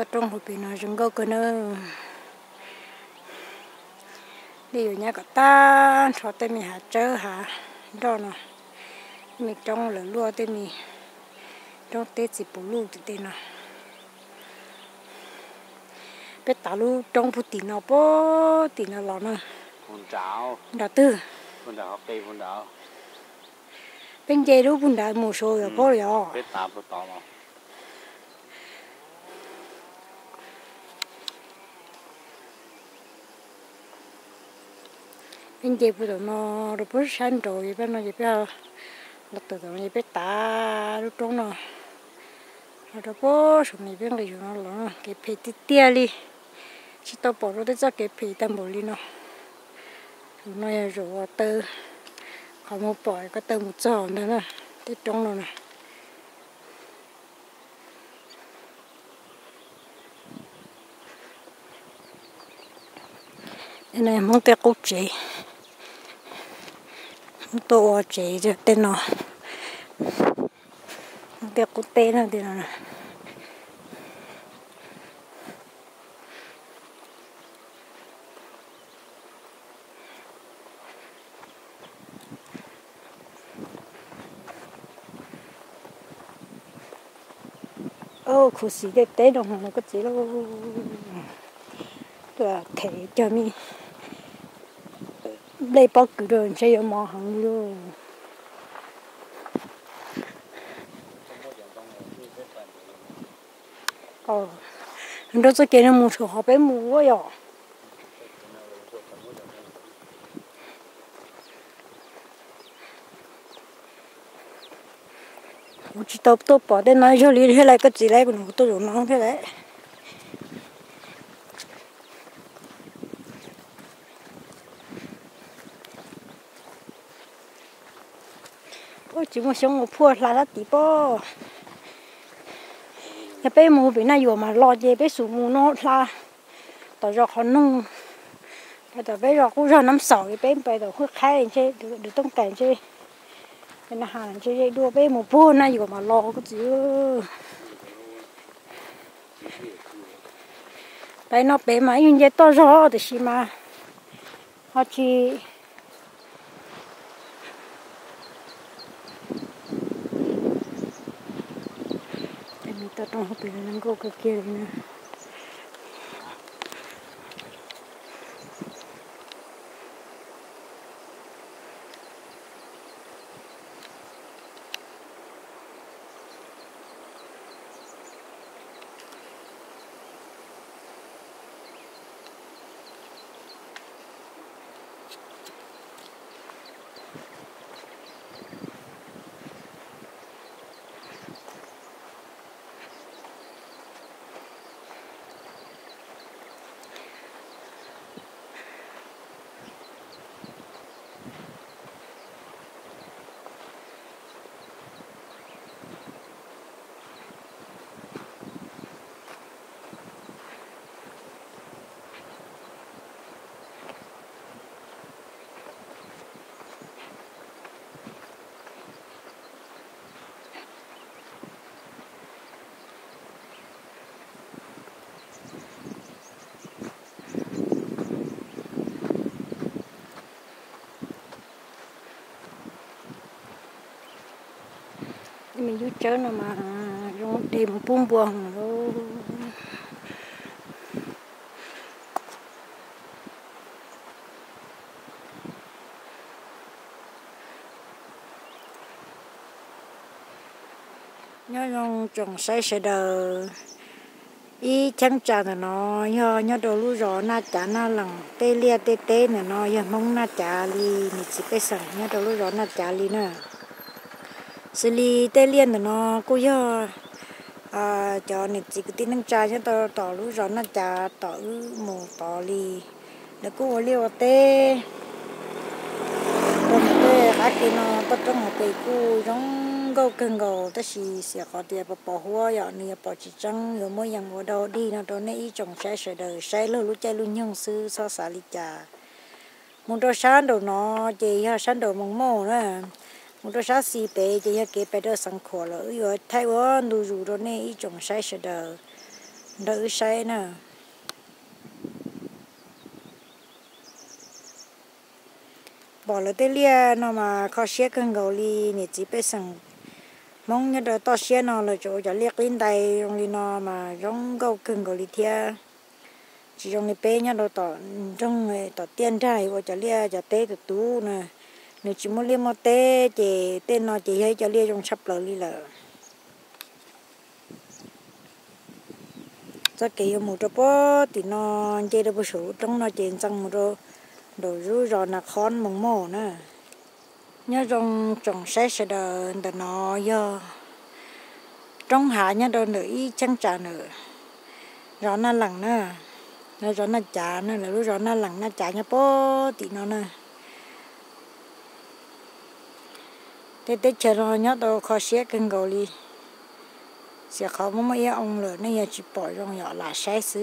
trong hộp nó rừng gấu cơ nữa đi ở nhà cả ta cho tên mình hạt trơ hả đó nè mình trong lửa lúa tên mình trong tết chỉ bù lúa thì tên nè biết tao lu trong phụ tỉ nó lò nè phun cháo đào tư phun cháo cây phun cháo bên dây lu phun đào một số rồi bố rồi biết tao phun tao mà bên dây phụ nó rồi bố sáng rồi bên nó gì bây giờ là từ từ này biết ta lúc trong nó rồi bố số này bên cái nó lò cái phê tia đi chỉ tao bỏ rồi cho cái phê tao bỏ đi nó rồi tơ không một bỏ cái tơ một tròn nữa nè cái trong nó nè cái này muốn tao cút chị muốn tôi chị cho tên nó muốn tao cút tên nó thì nó nè ô khổ sĩ để té đồng nó có gì đâu là thể cho mi đây bao cứ rồi sẽ có mò hàng luôn nó sẽ kêu nó mua số họ bé mua rồi chỉ tôi bỏ đến nói cho lý thế này cái gì đấy của nó tôi dùng nó thế đấy ôi chỉ một sống một phua là tí bò nhà bé mua bị này vừa mà lo gì bé sủ mua nó là tao cho họ nung tao bé cho cũng cho 5-6 cái bé bây giờ khuyết khai lên chơi được tông cảnh chơi bên hàng chơi đua bé một phua này vừa mà lo cái gì bé nó bé mà như vậy to rõ thì xí mà họ chỉ mình ta trong hộp này nó có cái kia nữa mình vô chơi nó mà dùng đêm buông buông rồi nhớ dùng trồng sai sẽ đờ ý chăm chả nó nhớ đồ lú rõ na chả na lằng tê lia tê tê nè nó nhớ mong na chả li mình chỉ cái sẵn nhớ đồ lú rõ na chả li nè xử lý tê liên nó cô giờ cho nên chỉ cái tin năng trà cho tao tỏ lú rõ na chả tỏ mù tỏ li để cô liêu tê còn tê cái kia nó tất trong một cái cô giống gấu cần gấu ta chỉ sẽ có tiền bỏ hoa vậy này bỏ chỉ trắng rồi mỗi dạng ở đâu đi nó đó này trồng trái sợi đời trái lúa lúa trái lúa nhung sư so xả li trà muốn đó sáng đồ nó chỉ sáng đồ mông mồ nữa muốn đó sáng xì bể chỉ cái bể đó sang khổ rồi thay quá nuôi rùa đó này trồng trái sợi đời đỡ say nè bỏ lỡ tê lia nó mà khó xé cân gầu li nè chỉ biết sẵn mong nhớ to xé nó là chỗ cho liếc lên đây trong li nó mà giống gầu cân gầu li thia chỉ trong li bé nhớ tỏ trong người tỏ tiền trai và cho lia cho té từ tú nè nếu chỉ muốn lia một té chỉ tên nó chỉ hay cho lia trong sắp lỡ li lỡ chắc kỹ một chỗ bó thì nó chơi được một số trong nó chơi sang một chỗ đồ rú rồi là khón mông mồ nè nhớ trong trồng sẽ đờ nó giờ trong hạ nhớ đồ nữ trắng trà nữa rồi nó lằng nè rồi nó chả nè là lúc rồi nó lằng nó chả nhá bó thì nó nè thế chờ nó nhớ đồ khó xé cân gầu đi sẽ khó mà mấy ông lửa này chỉ bỏ trong nhỏ là sai xứ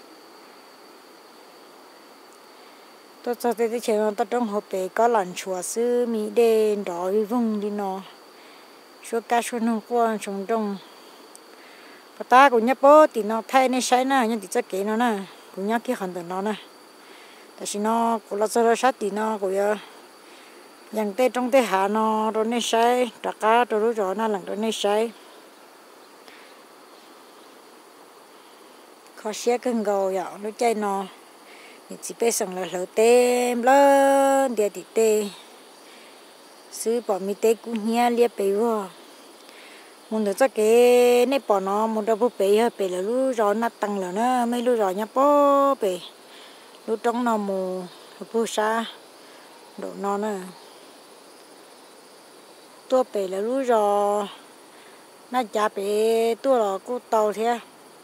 tôi cho thế chờ nó trong hộp bể có lần chùa xứ mỹ đen đỏ vùng đi nó số cá số nó qua trong trong và ta cũng nhớ bố thì nó thay nên sai nè nhưng thì chắc kỹ nó nè cũng nhớ cái hành động nó nè tại vì nó cũng là cho sát thì nó cũng dành tê trong tê hạ nó rồi nên sai trả cá rồi rồi nó lần rồi nên sai khó xé cân gầu vậy nó chơi nó chỉ biết rằng là lỡ tem lớn để thì tê xứ bỏ mi tê cũng nhia liệp bể vô muốn được cho cái này bỏ nó muốn đâu bố bể là lúc rồi nó tăng là nó mấy lúc rồi nhá bố bể lúc trong nó mù bố sa độ nó nè tua bể là lúc rồi nó chả bể tua là cô tàu thế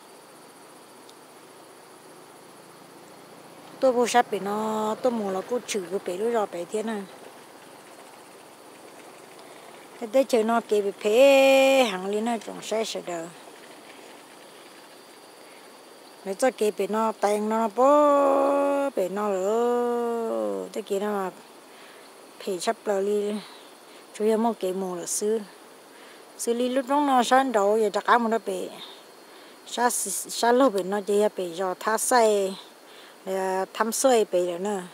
tôi bố sắp bị nó tôi muốn là cô chửi cái bể lúc rồi bể thế này cái đấy chơi nó kể bị phê hàng liên nó trồng sai sợ đời mấy cho kể bị nó tay nó bó bị nó lỡ cái kia nó mà phê sắp lỡ đi chủ yếu một cái mù là xử lý lúc đó nó sáng đầu giờ chắc ăn một nó bị sa lô bị nó chỉ bị do tháo say thăm xuôi bị rồi nè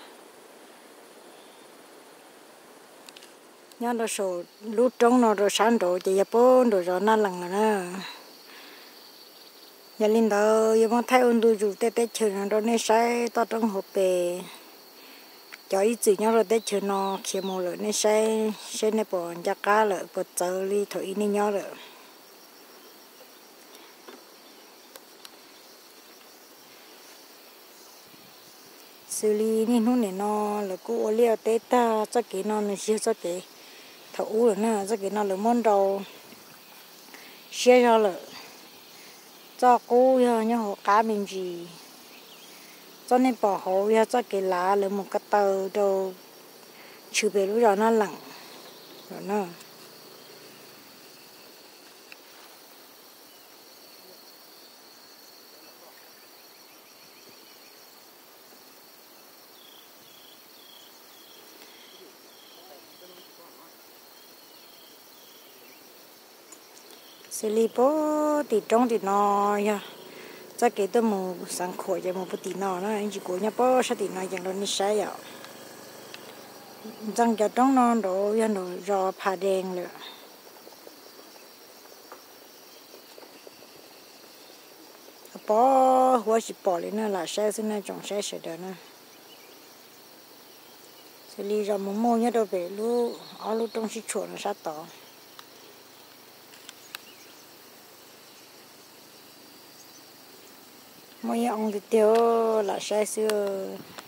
nhớ nó số lúc trong nó rồi sáng đầu chỉ bốn rồi nó lằng rồi nè giờ linh đầu giờ mà thay ôn đồ chủ tết chơi nó rồi nên sai to trong hộp bể cho ít gì nhớ rồi tết chơi nó khi mua rồi nên sai nên bỏ giá cá rồi bỏ chờ đi thổi nên nhớ rồi xử lý nên hôm nay nó là cô liêu tết ta cho cái nó xưa cho cái thấu rồi nè cho cái nó là món đầu xưa cho là cho cô nhớ họ cá mình gì cho nên bỏ hậu cho cái lá là một cái tờ đồ chữ về lúc đó nó lặng rồi nè xử lý bố thì trong thì nó ya chắc cái tôi mua sang khỏi cho mua bút tí nó anh chỉ cố nhá bố sao tí nó chẳng đâu ní sai vậy chẳng cho trong nó đồ ya đồ rò phá đèn rồi bố hoa chỉ bỏ lên nó là sai xin nó trồng sai sợi đó nè xử lý rồi mua nhá đồ về lu ở lu trong xí chuột nó sát tỏ mấy ông thì tiêu là sai xưa